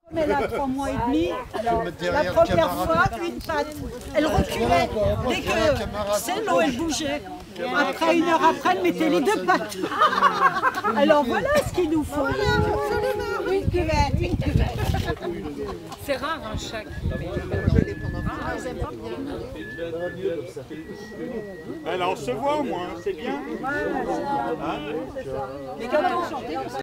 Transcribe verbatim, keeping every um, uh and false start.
Elle a trois mois et demi. Alors, la première fois, une patte. Elle reculait. Dès que c'est l'eau, elle bougeait. Après, une heure après, elle mettait les deux pattes. Alors voilà ce qu'il nous faut. Une cuvette, une cuvette. C'est rare un chat qui... Ah, ils aiment pas bien. Alors on se voit au moins, c'est bien. Mais quand on chantait,